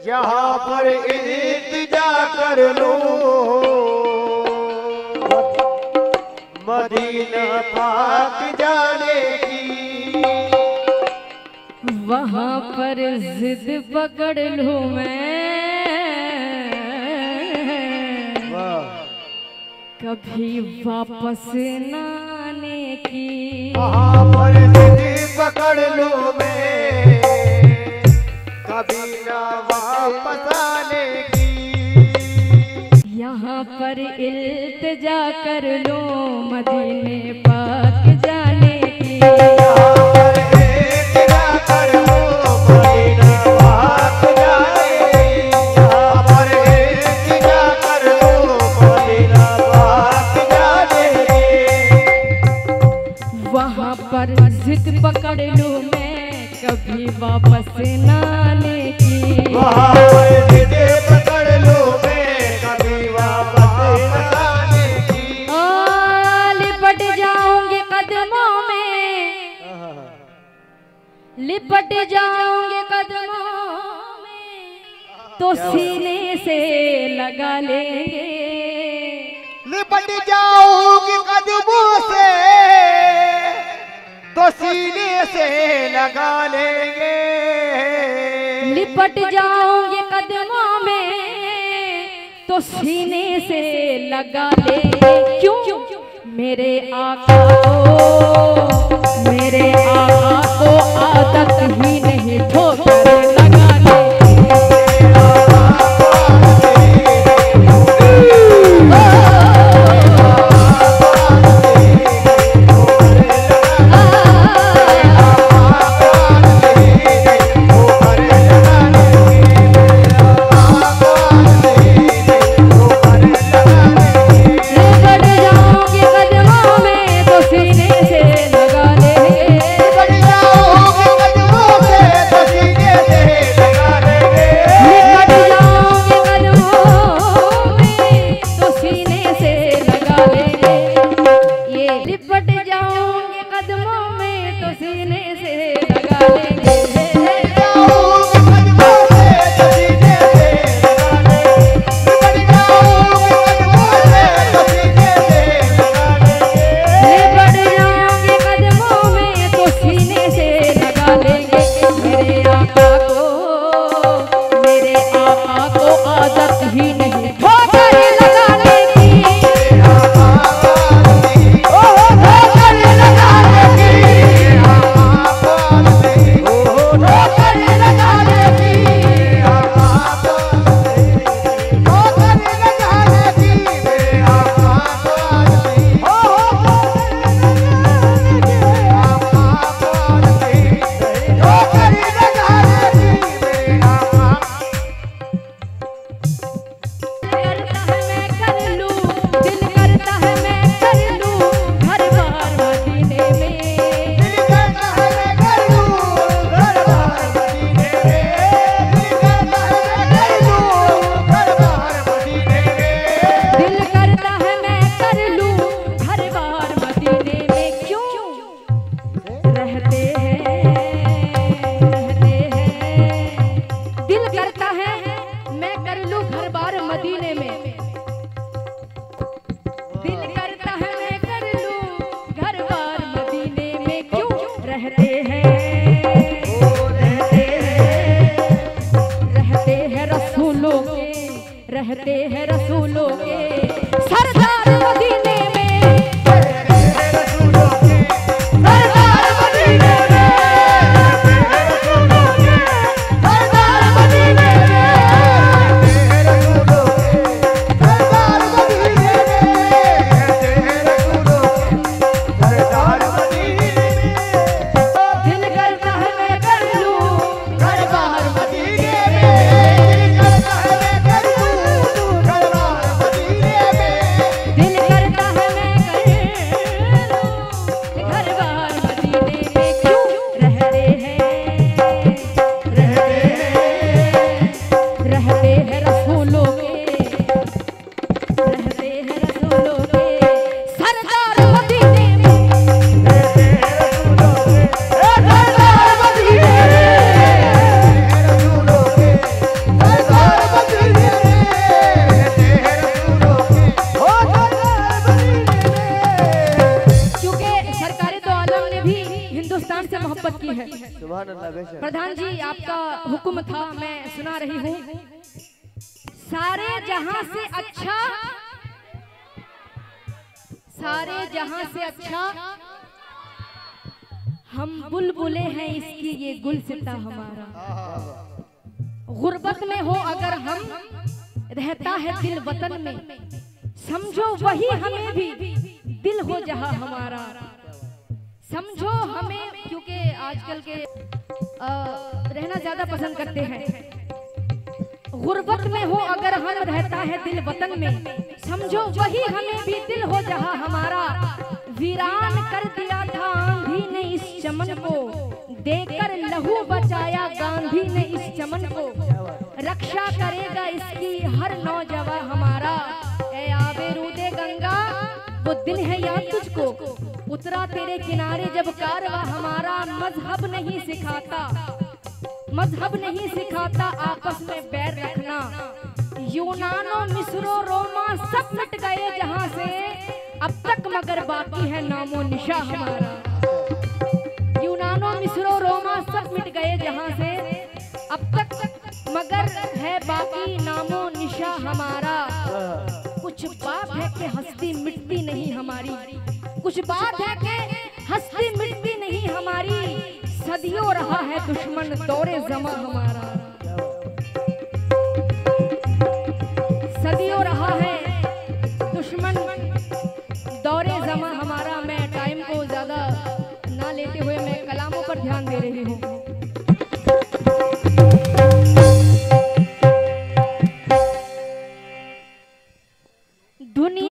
यहाँ पर इल्तिजा कर लो मदीना पाक जाने की। वहाँ पर जिद पकड़ लूं मैं कभी वापस न आने की। वहाँ पर जिद पकड़ लूं मैं कभी ना वापस आने की। यहाँ पर इल्तिजा कर लो मदीने पाक जाने की। यहाँ पर इल्तिजा कर लो मदीना पाक जाने की। यहाँ पर इल्तिजा कर लो मदीना पाक जाने की। वहाँ पर जिद पकड़ लूं मैं कभी वापस न आने की। वहाँ पर जिद पकड़ लूं मैं कभी वापस न आने की। लिपट जाऊंगे कदमों में, लिपट जाऊंगे कदमों में तो सीने से लगा लेंगे। लिपट जाऊंगी कदमों से तो सीने से लगा लेंगे। लिपट जाऊंगे कदमों में तो सीने से लगा लेंगे। क्यों? मेरे आका को आदत ही नहीं ठोकर लगाने। रहते हैं रसूलों के सरदार मदीने में, रसूलों के सरदार मदीने में, रसूलों के सरदार मदीने में, रसूलों के सरदार मदीने में, रसूलों के सरदार मदीने में। दिल करता है मैं कर लूं घर बाहर मदीने में, दिल करता सुभान अल्लाह बेशक। प्रधान जी आपका हुक्म था, मैं सुना रही हूँ। सारे जहां से अच्छा, सारे जहां से अच्छा हम बुलबुले हैं इसकी ये गुलसिता हमारा। गुर्बत में हो अगर हम, रहता है दिल वतन में, समझो वही हमें भी दिल हो जहां हमारा। समझो हमें, क्योंकि आजकल के रहना ज्यादा पसंद करते हैं। गुर्बत में हो अगर हम, रहता है दिल वतन में, समझो वही हमें भी दिल हो जहां हमारा। वीरान कर दिया था आंधी ने इस चमन को, देकर लहू बचाया गांधी ने इस चमन को। रक्षा करेगा इसकी हर नौजवान हमारा। ए आबे रूदे गंगा वो दिन है याद तुझको, उतरा तेरे किनारे जब कारवा हमारा। मजहब नहीं सिखाता, मजहब नहीं सिखाता आपस में बैर रखना। यूनानो मिस्रो रोमा सब मिट गए जहां से, अब तक मगर बाकी है नामो निशा हमारा। यूनानो मिस्रो रोमा सब मिट गए जहां से, अब तक मगर है बाकी नामो निशा हमारा। कुछ बात है कि हस्ती मिटती नहीं हमारी, कुछ बात है कि हस्ती मिटती नहीं हमारी। सदियों रहा है दुश्मन दौरे जमा हमारा, सदियों रहा है दुश्मन दौरे जमा हमारा। मैं टाइम को ज्यादा ना लेते हुए मैं कलामों पर ध्यान दे रही हूँ। दुनिया